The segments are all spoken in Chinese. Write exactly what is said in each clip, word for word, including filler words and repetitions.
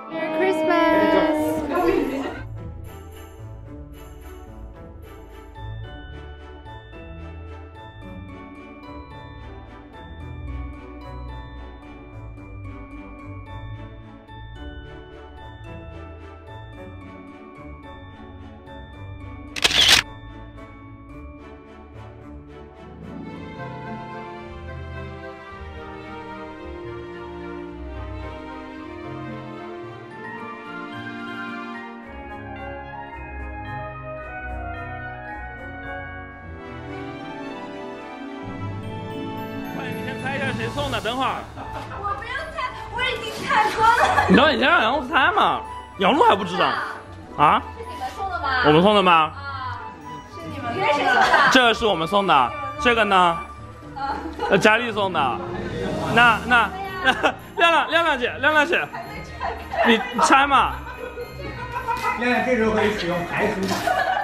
Merry Christmas！ 谁送的？等会儿。 我不用猜，我已经猜过了。 你等你先让杨璐猜嘛，杨璐还不知道。啊？ 是你们送的吗？ 我们送的吗？ 啊，是你们送的。 这个是我们送的，这个呢？呃，佳丽送的。那那那亮亮亮亮姐，亮亮姐，你猜嘛？ 亮亮这时候可以使用排除法。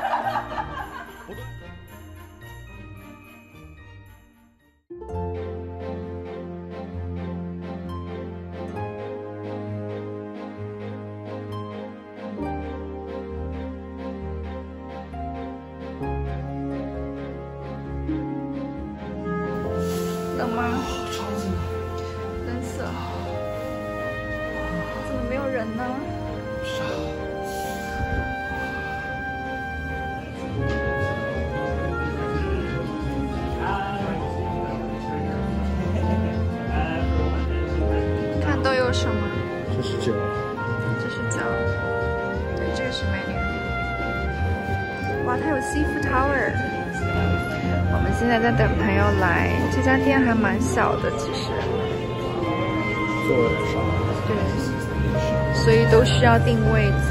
冷吗？冷死了！怎么没有人呢？看都有什么？ 这是酒， 这是酒，对，这个是美女。哇，它有 Seafood Tower。 我们现在在等朋友来，这家店还蛮小的，其实。 座位少。 对，所以都需要定位子。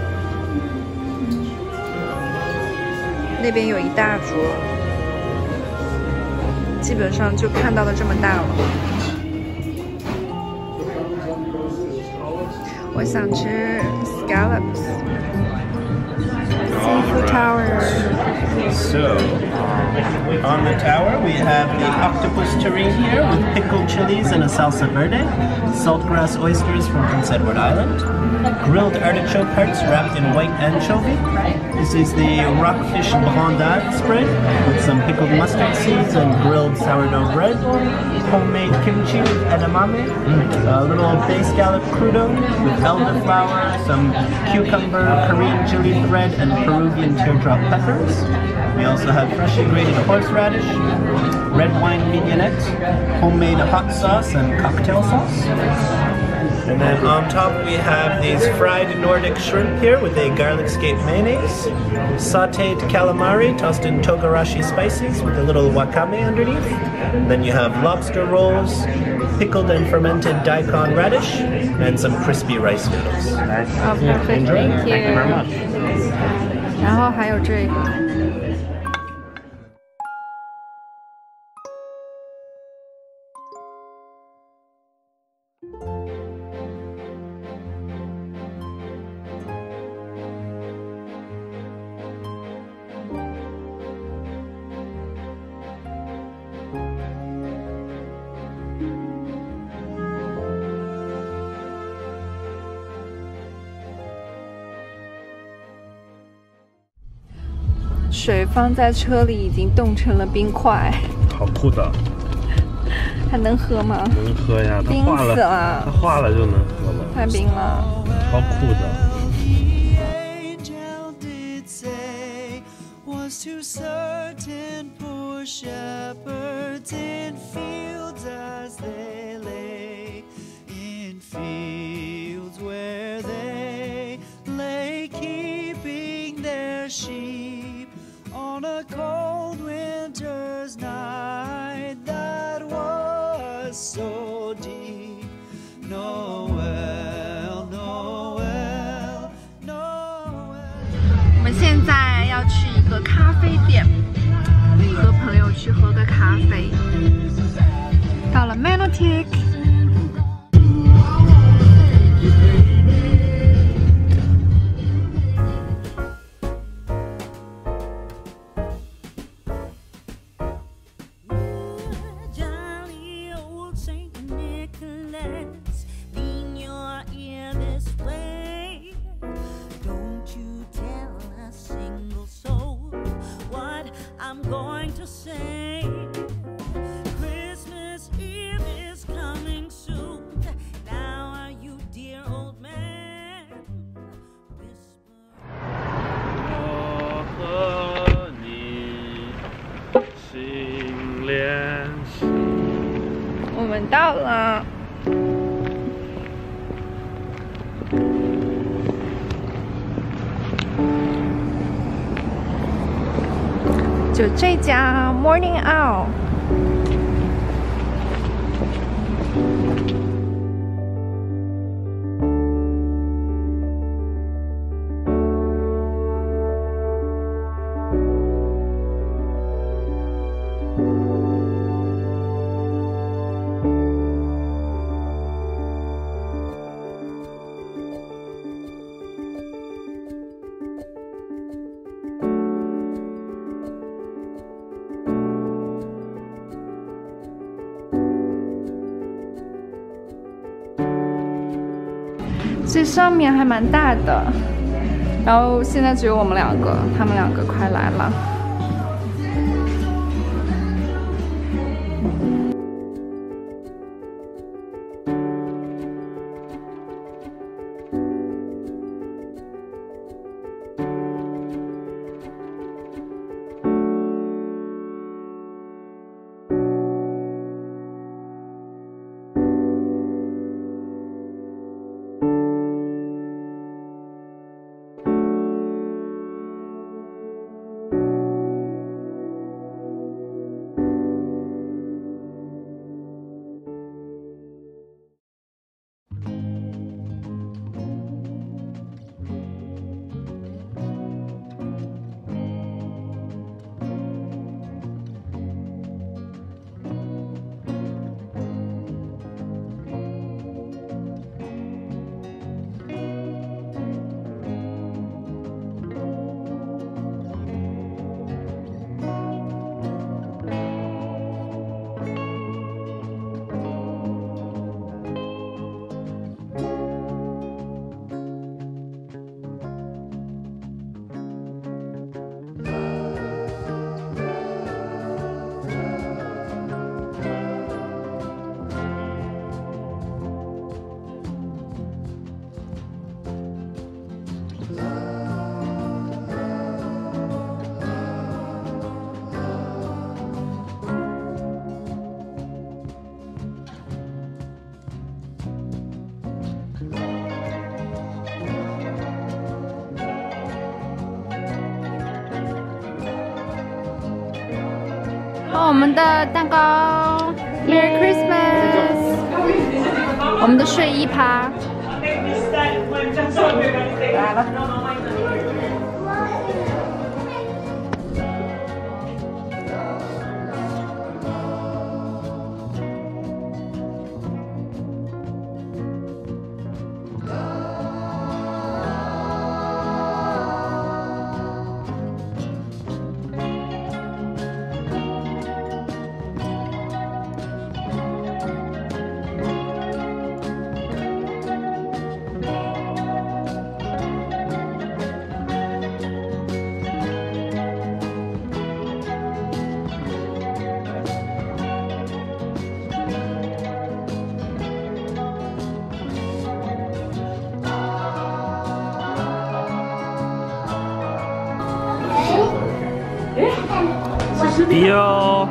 那边有一大桌，基本上就看到了这么大了。我想吃 scallops。Seafood Tower. So, on the tower we have the octopus terrine here with pickled chilies and a salsa verde, saltgrass oysters from Prince Edward Island, grilled artichoke hearts wrapped in white anchovy. This is the rockfish brandade spread with some pickled mustard seeds and grilled sourdough bread, homemade kimchi with edamame, a little bay scallop crudo with elderflower, some cucumber, Korean chili thread, and Peruvian teardrop peppers. We also have freshly grated horseradish, red wine mignonette, homemade hot sauce, and cocktail sauce. And then on top we have these fried Nordic shrimp here with a garlic scape mayonnaise, sauteed calamari tossed in togarashi spices with a little wakame underneath. And then you have lobster rolls, pickled and fermented daikon radish, and some crispy rice noodles. Oh, perfect. Thank you. Thank you very much. 然后还有这个。 水放在车里已经冻成了冰块， 好酷的， 还能喝吗？ 能喝呀，它冰化了， 死了， 它化了就能喝了， 太冰了， 超酷的。 On a cold winter's night that was so deep. Noel, Noel, Noel. 我们现在要去一个咖啡店，和朋友去喝个咖啡。到了 Manotick。 Lean your ear this way. 到了。就这家 Morning Owl。这上面还蛮大的，然后现在只有我们两个，他们两个快来了。我们的蛋糕 ，Merry Christmas！ 我们的睡衣趴来了。 哟。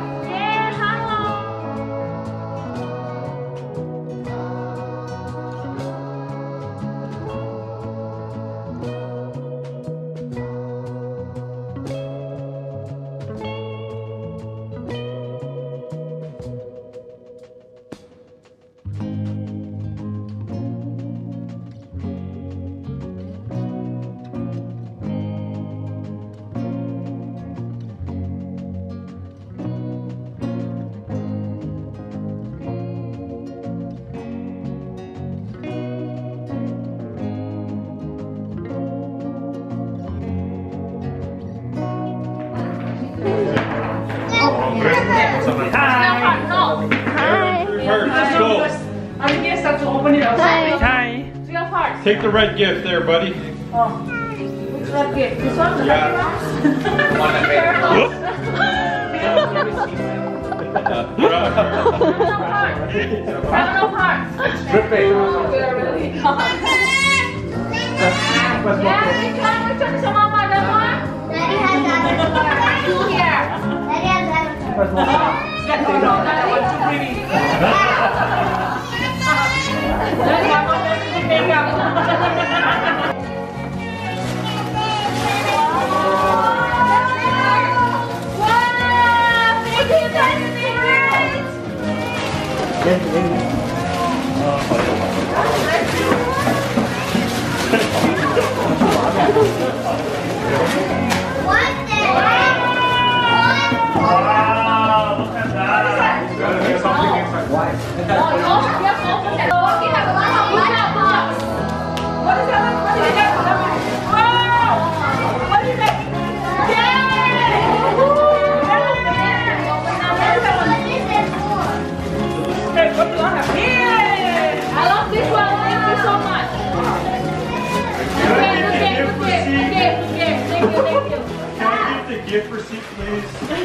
Hi. Take the red gift there, buddy. Oh. Which red gift? This one? The Yeah. Terminal Park. Perfect. Oh, we are really hot. Yeah, which one? Which one is your mama? That one? Daddy has that. Two here. Daddy has that. Oh, that one. That one too pretty. Gift receipt, please.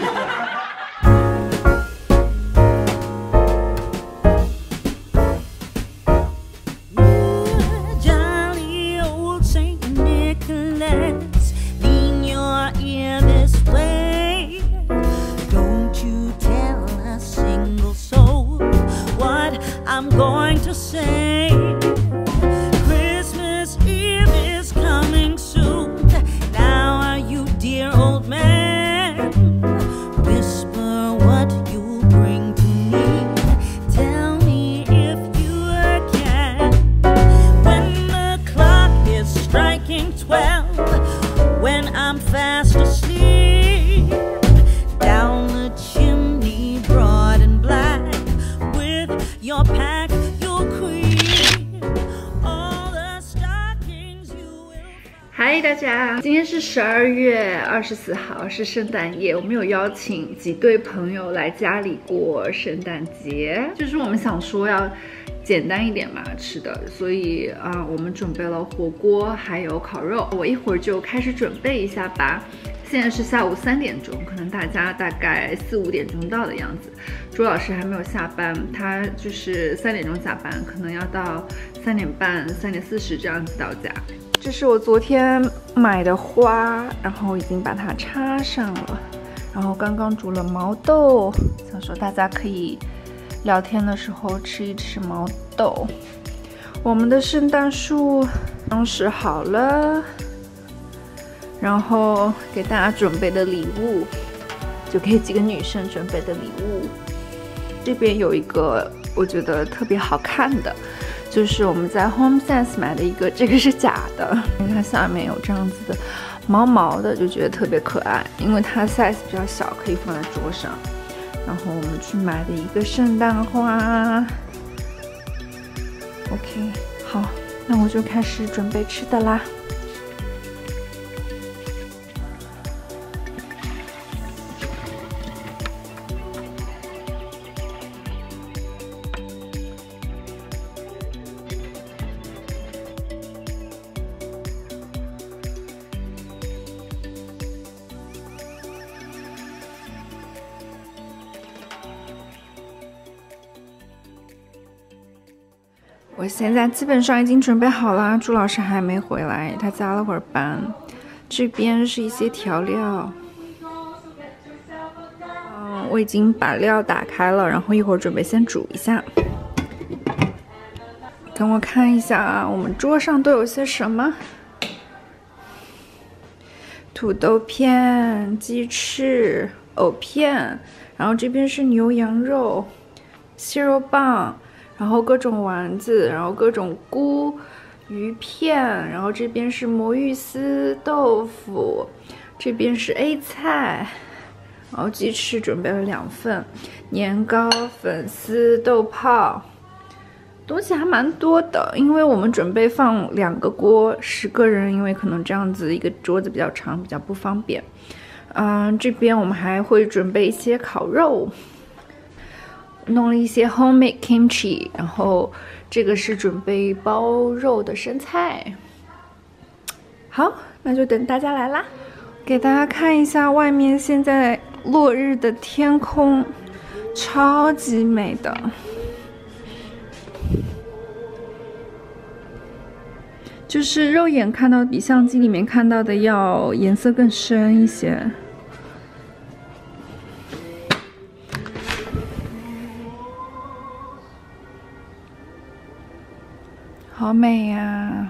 嗨，大家，今天是十二月二十四号，是圣诞夜。我们有邀请几对朋友来家里过圣诞节，就是我们想说要简单一点嘛吃的，所以啊、呃，我们准备了火锅还有烤肉。我一会儿就开始准备一下吧。现在是下午三点钟，可能大家大概四五点钟到的样子。朱老师还没有下班，他就是三点钟下班，可能要到三点半、三点四十这样子到家。这是我昨天买的花，然后已经把它插上了。然后刚刚煮了毛豆，想说大家可以聊天的时候吃一吃毛豆。我们的圣诞树装饰好了，然后给大家准备的礼物，就给几个女生准备的礼物。这边有一个我觉得特别好看的，就是我们在 HomeSense 买的一个，这个是假的，因为它下面有这样子的毛毛的，就觉得特别可爱。因为它 size 比较小，可以放在桌上。然后我们去买的一个圣诞花。OK， 好，那我就开始准备吃的啦。我现在基本上已经准备好了，朱老师还没回来，他加了会儿班。这边是一些调料，嗯，我已经把料打开了，然后一会儿准备先煮一下。等我看一下啊，我们桌上都有些什么？土豆片、鸡翅、藕片，然后这边是牛羊肉、蟹肉棒。然后各种丸子，然后各种菇、鱼片，然后这边是魔芋丝、豆腐，这边是 A 菜，然后鸡翅准备了两份，年糕、粉丝、豆泡，东西还蛮多的，因为我们准备放两个锅，十个人，因为可能这样子一个桌子比较长，比较不方便。嗯，这边我们还会准备一些烤肉。弄了一些 homemade kimchi， 然后这个是准备包肉的生菜。好，那就等大家来啦，给大家看一下外面现在落日的天空，超级美的。就是肉眼看到比相机里面看到的要颜色更深一些。 好美呀！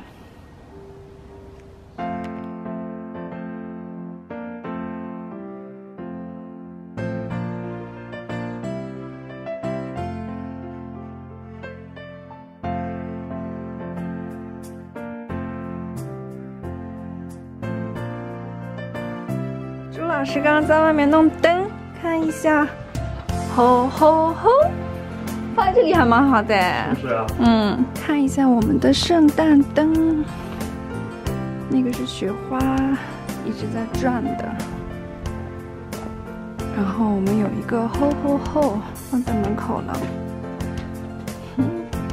朱老师刚刚在外面弄灯，看一下，吼吼吼！放在这里还蛮好的。 是啊。 嗯，看一下我们的圣诞灯，那个是雪花，一直在转的。然后我们有一个吼吼吼放在门口了。嗯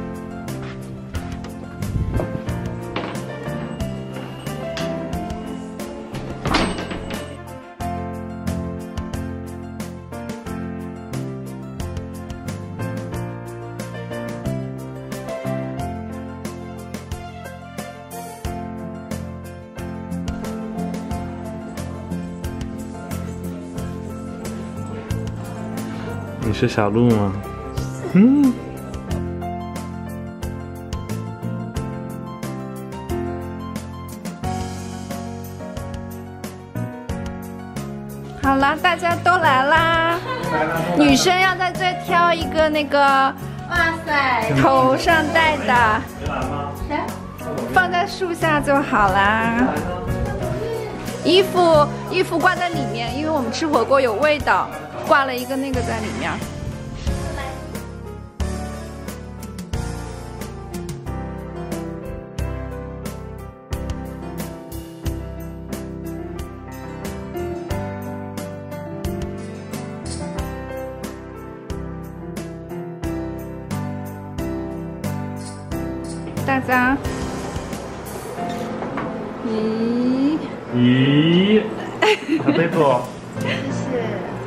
你是小鹿吗？嗯。 好啦，大家都来啦！女生要在这挑一个那个，哇塞，头上戴的，谁？放在树下就好啦。衣服衣服挂在里面，因为我们吃火锅有味道，挂了一个那个在里面。大家，咦咦，还背错。 谢谢。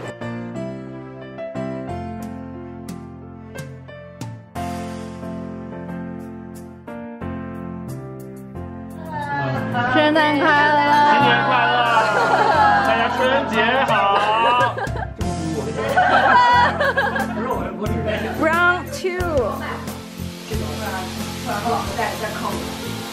圣诞快乐！ 新年快乐！大家春节好。 Round two。 然后再再靠你。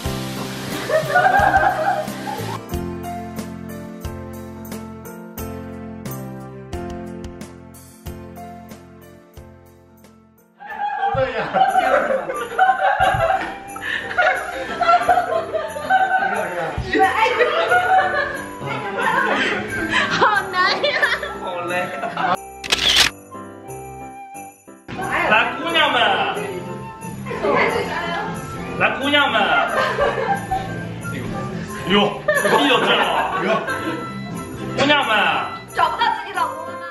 都这样。 好难呀！ 好累。来，姑娘们。来，姑娘们。哟，屁都震了。哟，姑娘们。 找不到自己老公了吗？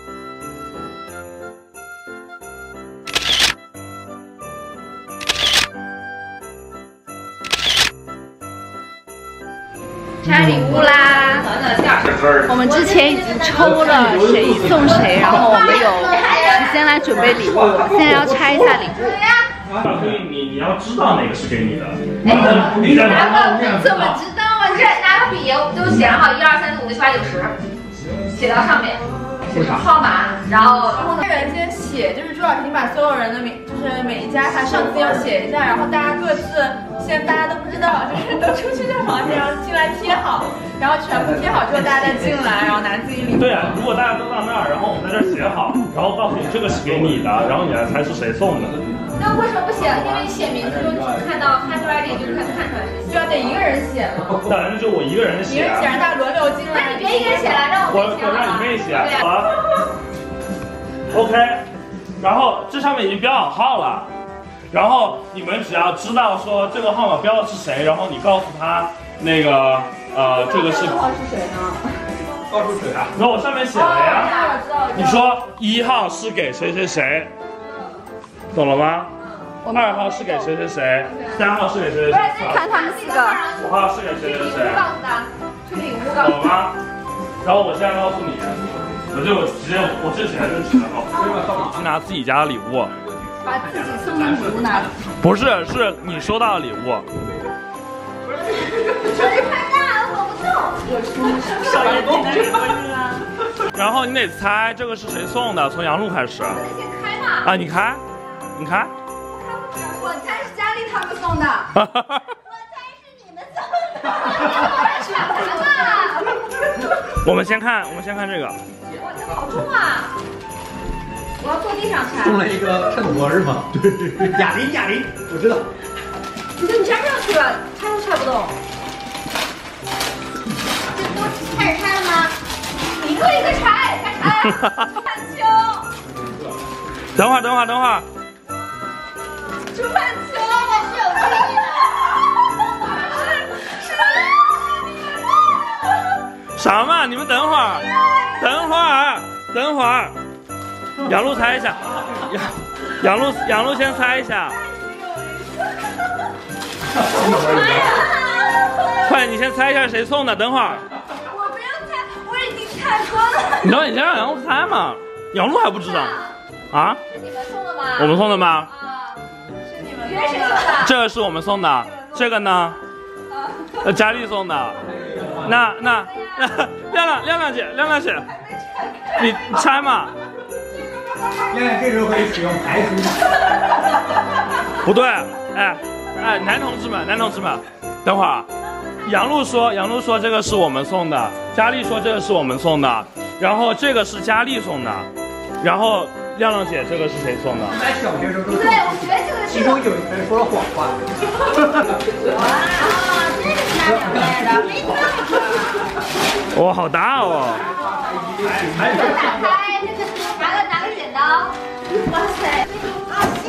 拆礼物啦！我们之前已经抽了谁送谁，然后我们有时间来准备礼物，现在要拆一下礼物。 所以你你要知道哪个是给你的。 哎， 你在拿个怎么知道啊？你这拿个笔都写好一二三四五六七八九十，写到上面，写上号码，然后每个人先写，就是朱老师，你把所有人的名，就是每一家他上次要写一下，然后大家各自先大家都不知道，就是都出去这房间，然后进来贴好，然后全部贴好之后大家再进来，然后拿自己礼物。 对啊，如果大家都到那儿，然后我们在这儿写好，然后告诉你这个是给你的，然后你来猜是谁送的。 那为什么不写？因为你写名字就只看到 handwriting 就看看出来是谁。 就要得一个人写嘛。 当然就我一个人写。 一个人写，让大家轮流进来。 那你别一个人写了，让我我我让你妹写。好啊。OK， 然后这上面已经标好号了，然后你们只要知道说这个号码标的是谁，然后你告诉他那个呃这个是。 号是谁呢？ 告诉谁啊？然后我上面写了呀。 我知道。 你说一号是给谁谁谁，懂了吗？二号是给谁谁谁，三号是给谁谁谁， 看他们四个。 五号是给谁谁谁， 告诉他，去礼物告诉懂了吗？然后我现在告诉你，我就直接我这起来就直接告诉你，拿自己家的礼物， 把自己送的礼物拿。 不是，是你收到的礼物。 手机太大了，握不动。有出手也不能。 然后你得猜这个是谁送的，从杨璐开始。 先开嘛。 啊，你开，你开。 我猜是佳丽他们送的。 我们先看，我们先看这个。 哇，这好重啊！我要坐地上拆。 中了一个秤砣是吗？对，哑铃哑铃，我知道。 你就粘上去了，拆都拆不动。这都开始拆了吗？一个一个拆，开拆。看球。 等会儿，等会儿，等会儿。 主看球，我是有记忆的。是是。 什么？你们等会儿，等会儿，等会儿。杨璐猜一下，杨杨璐杨璐先猜一下。快，你先猜一下谁送的？等会儿。 我不要猜，我已经猜过了。 你等会儿，你先让杨璐猜嘛。杨璐还不知道。啊？ 是你们送的吗？ 我们送的吗？ 啊，是你们送的。 这个是我们送的，这个呢？呃，佳丽送的。那那那亮亮亮亮姐，亮亮姐，你猜嘛？ 亮亮这时候可以使用排除法。 不对，哎哎，男同志们，男同志们，等会儿，杨璐说杨璐说这个是我们送的，佳丽说这个是我们送的，然后这个是佳丽送的，然后亮亮姐这个是谁送的？ 在小学时候都对，我觉得这个其中有一人说了谎话。 哇，这个是拿两面的，没这么重。 哇，好大哦！ 打开，这个拿个拿个剪刀。哇塞！啊，哇！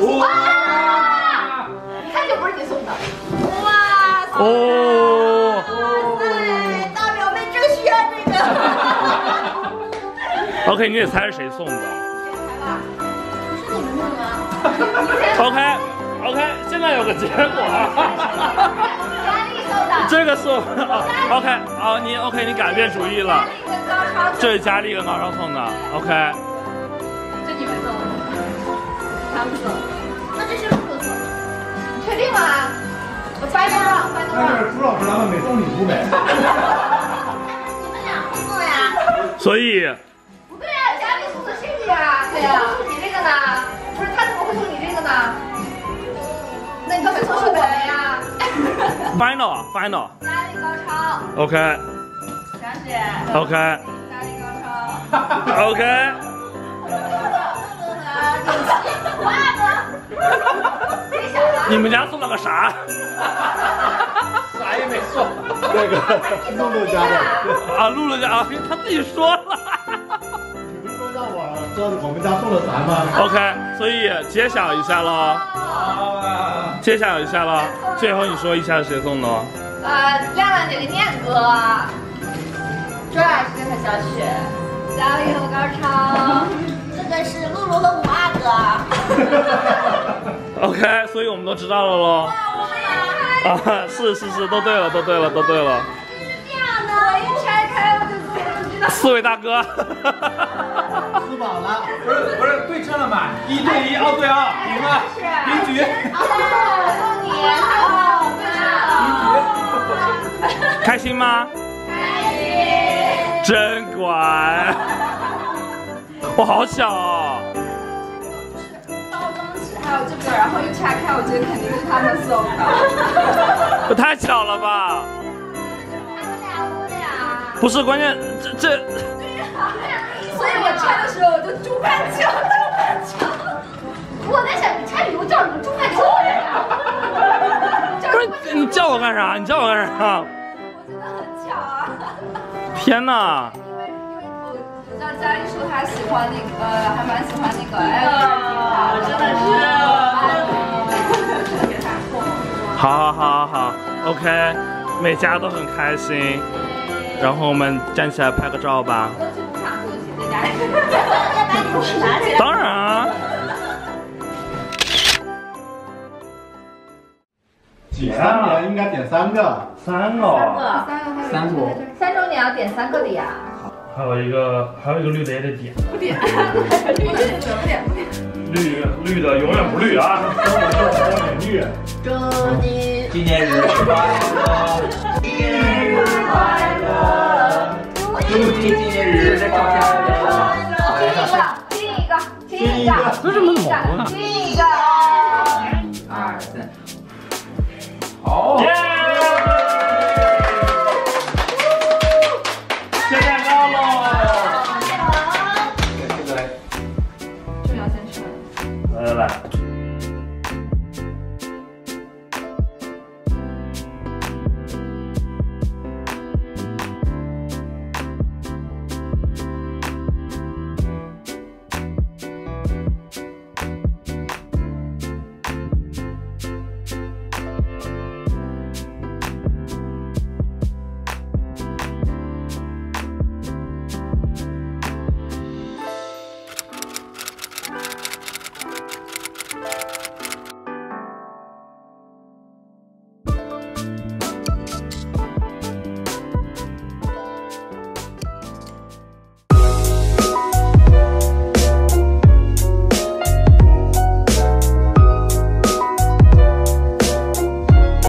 一看就不是你送的。哇塞！ 哦。 哇塞！大表妹正需要这个。 OK， 你得猜是谁送的。 不是你们弄的吗 ？OK OK， 现在有个结果。 佳丽送的。 这个是我OK， 哦，你 OK， 你改变主意了。这是佳丽跟高超送的 ，OK。 这你们送的，他们送。那这是露露送的，你确定吗？我翻一翻，翻一翻。 那是朱老师他们没送礼物呗。 你们俩互送呀？ 所以。 不对啊，佳丽送的是你啊，对呀，送你这个呢？不是，他怎么会送你这个呢？那你干嘛送是我们呀 ？Final Final。 佳丽高超。 OK。 张姐。 OK。 佳丽高超。 OK。你们家送了个啥？ 啥也没送。那个露露家的。 啊，露露家啊，他自己说了。 你不是说让我知道我们家送了啥吗 ？OK， 所以揭晓一下喽。揭晓一下喽。最后你说一下是谁送的？ 呃，亮亮姐跟念哥，朱老师和小雪，佳丽和高超。这个是露露和五阿哥。 OK， 所以我们都知道了喽。啊，是是是，都对了，都对了，都对了。 是这样的，我一拆开我就我就知道。 四位大哥。 吃饱了，不是不是对称了嘛？一对一，二对二，赢了，平局。 我送你，哦， 开心吗？ 开心。 真乖。我好小哦。 包装纸还有这个，然后一拆开，我觉得肯定是他们送的。 这太巧了吧？ 他们俩，我俩。 不是，关键这这。 所以我拆的时候我就猪看球，猪看球。 我在想，你拆礼物叫什么猪看球的人啊？ 不是你叫我干啥？你叫我干啥？ 我觉得很巧啊。 天哪！ 因为因为我我知道佳丽说她喜欢那个，呃，还蛮喜欢那个 L G B T， 真的是。 好好好好好 ，OK， 每家都很开心。然后我们站起来拍个照吧。 都去舞场休息，在家里。 要把礼物拿起来。 当然啊。 几三年应该点三个。 三个。 三个。 三周年要点三个的呀。 还有一个，还有一个绿的也得点。 不点，不点，不点，不点。 绿绿的永远不绿啊！生活中永远绿。 祝你纪念日快乐！纪念日快乐！祝你纪念日快乐！ 听一个，听一个，听一个， 这是什么毛啊？ 听一个。